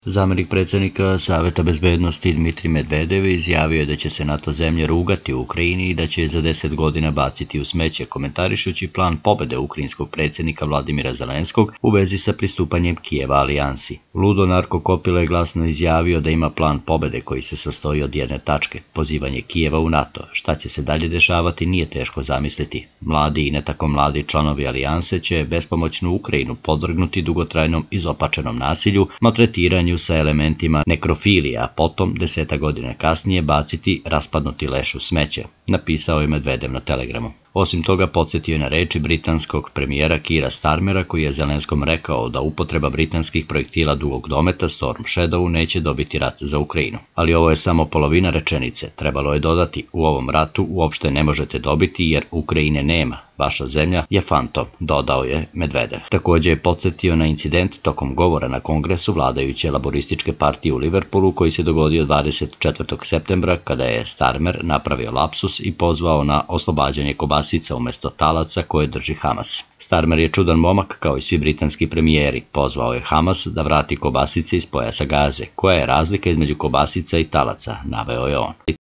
Zamenik predsjednika Saveta bezbednosti Dmitrij Medvedev izjavio je da će se NATO zemlje rugati u Ukrajini i da će je za 10 godina baciti u smeće, komentarišući plan pobede ukrajinskog predsjednika Vladimira Zelenskog u vezi sa pristupanjem Kijeva alijansi. Ludo Narko Kopilo je glasno izjavio da ima plan pobede koji se sastoji od jedne tačke, pozivanje Kijeva u NATO. Šta će se dalje dešavati nije teško zamisliti. Mladi i ne tako mladi članovi alijanse će bespomoćnu Ukrajinu podvrgnuti dugotrajnom izopačenom nasilju, maltretiranju sa elementima nekrofilija, a potom 10 godina kasnije baciti raspadnuti leš u smeće, napisao je Medvedev na Telegramu. Osim toga, podsjetio je na reči britanskog premijera Keira Starmera koji je Zelenskom rekao da upotreba britanskih projektila dugog dometa Storm Shadow neće dobiti rat za Ukrajinu. Ali ovo je samo polovina rečenice. Trebalo je dodati, u ovom ratu uopšte ne možete dobiti jer Ukrajine nema. Vaša zemlja je fantom, dodao je Medvedev. Također je podsjetio na incident tokom govora na kongresu vladajuće laborističke partije u Liverpoolu koji se dogodio 24. septembra kada je Starmer napravio lapsus i pozvao na oslobađanje kobasica umjesto talaca koje drži Hamas. Starmer je čudan momak kao i svi britanski premijeri. Pozvao je Hamas da vrati kobasice iz pojasa Gaze. Koja je razlika između kobasica i talaca, naveo je on.